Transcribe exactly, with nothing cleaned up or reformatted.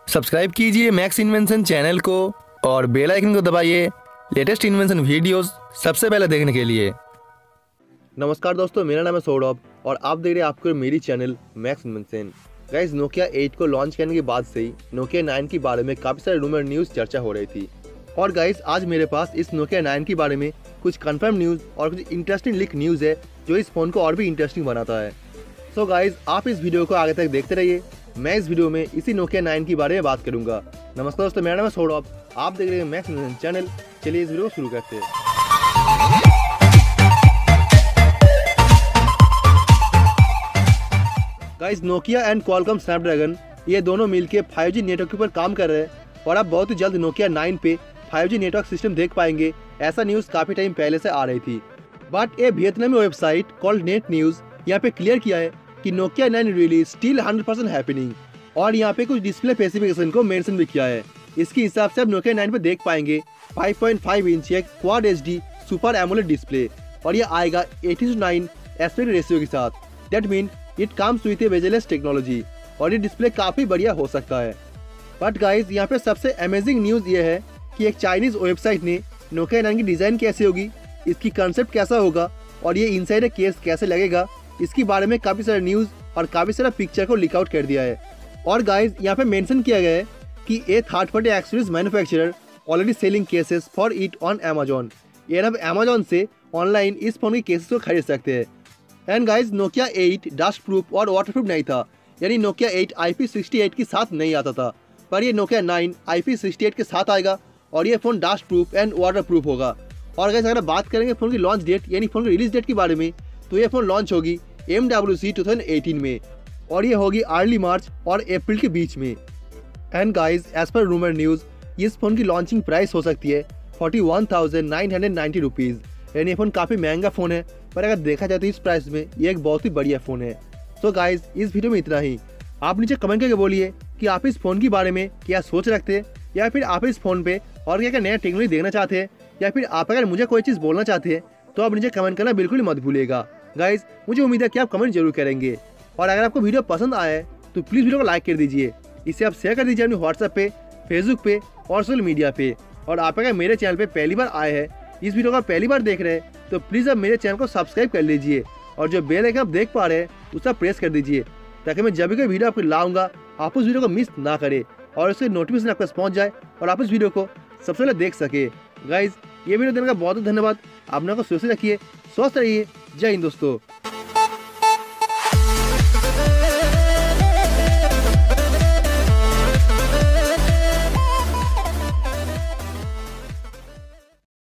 Subscribe कीजिए max invention channel को और बेल आइकन को दबाइए लेटेस्ट इन्वेंशन वीडियोस सबसे पहले देखने के लिए। नमस्कार दोस्तों, मेरा नाम है सौरभ और आप देख रहे हैं आपके मेरी channel max invention. Guys, Nokia eight को लॉन्च करने के बाद से ही नोकिया नाइन के बारे में काफ़ी सारे रूमर न्यूज़ चर्चा हो रही थी। और गाइस, आज मेरे पास इस नोकिया नाइन के बारे में कुछ कंफर्म न्यूज़ और कुछ इंटरेस्टिंग लीक न्यूज़ है जो इस फ़ोन को और भी इंटरेस्टिंग बनाता है। सो गाइस, आप इस वीडियो को आगे तक देखते रहिए। मैं इस वीडियो में इसी नोकिया नाइन के बारे में बात करूंगा। नमस्कार दोस्तों, मेरा नाम है सौरभ, आप देख रहे हैं मैक्स इन्वेंशन चैनल। चलिए इस वीडियो को शुरू करते हैं। Guys, Nokia and Qualcomm Snapdragon ये दोनों मिलके फाइव जी नेटवर्क के ऊपर काम कर रहे हैं और आप बहुत ही जल्द नोकिया नाइन पे फाइव जी नेटवर्क सिस्टम देख पाएंगे। ऐसा न्यूज़ काफ़ी टाइम पहले से आ रही थी, बट ये वियतनामी वेबसाइट कॉल्ड नेट न्यूज़ यहाँ पे क्लियर किया है कि Nokia nine release still hundred percent happening. और यहाँ पे कुछ डिस्प्ले स्पेसिफिकेशन को मेंशन भी किया है। इसके हिसाब से आप नोकिया नाइन पे देख पाएंगे फाइव पॉइंट फाइव इंच एक quad HD super AMOLED display और ये आएगा eighteen to nine aspect ratio के साथ। That mean it comes with a bezelless technology और ये डिस्प्ले काफ़ी बढ़िया हो सकता है। बट गाइज, यहाँ पे सबसे अमेजिंग न्यूज़ ये है कि एक चाइनीज वेबसाइट ने नोकिया नाइन की डिज़ाइन कैसे होगी, इसकी कंसेप्ट कैसा होगा और ये इनसाइड केस कैसे लगेगा, इसके बारे में काफ़ी सारे न्यूज़ और काफ़ी सारा पिक्चर को लीक आउट कर दिया है। और गाइज, यहाँ पे मेंशन किया गया है कि a third party accessories manufacturer already selling cases for it on Amazon. ये अब अमेजॉन से ऑनलाइन इस फोन के केसेस को खरीद सकते हैं। And guys, Nokia eight dust proof और वाटर प्रूफ नहीं था, यानी Nokia eight I P sixty eight के साथ नहीं आता था, पर ये Nokia nine I P sixty eight के साथ आएगा और ये phone dust proof and water proof होगा। और गाइज, अगर बात करेंगे फ़ोन की लॉन्च डेट यानी फ़ोन की रिलीज डेट के बारे में, तो ये फ़ोन लॉन्च होगी M W C two thousand eighteen में और ये होगी अर्ली मार्च और अप्रैल के बीच में। And guys, as per rumour news इस फ़ोन की लॉन्चिंग प्राइस हो सकती है forty one thousand nine hundred ninety rupees. यानी ये फ़ोन काफ़ी महंगा फ़ोन है, पर अगर देखा जाए तो इस प्राइस में ये एक बहुत ही बढ़िया फ़ोन है। तो गाइज, इस वीडियो में इतना ही। आप नीचे कमेंट करके बोलिए कि आप इस फ़ोन के बारे में क्या सोच रखते हैं, या फिर आप इस फ़ोन पे और क्या क्या नया टेक्नोलॉजी देखना चाहते हैं, या फिर आप अगर मुझे कोई चीज़ बोलना चाहते हैं तो आप नीचे कमेंट करना बिल्कुल मत भूलिएगा। गाइज, मुझे उम्मीद है कि आप कमेंट जरूर करेंगे। और अगर आपको वीडियो पसंद आया है तो प्लीज़ वीडियो को लाइक कर दीजिए। इसे आप शेयर कर दीजिए अपने व्हाट्सएप पे, फेसबुक पे और सोशल मीडिया पे। और आप अगर मेरे चैनल पे पहली बार आए हैं, इस वीडियो को पहली बार देख रहे हैं, तो प्लीज़ आप मेरे चैनल को सब्सक्राइब कर लीजिए और जो बेल आइकन आप देख पा रहे हैं उसका प्रेस कर दीजिए, ताकि मैं जब भी कोई वीडियो आपको लाऊंगा आप उस वीडियो को मिस ना करें और उसके नोटिफिकेशन आपके पास पहुँच जाए और आप उस वीडियो को सबसे पहले देख सके। गाइज, ये वीडियो देने का बहुत बहुत धन्यवाद। आप लोगों को सुरक्षित रखिए, स्वस्थ रहिए। जय हिंद दोस्तों।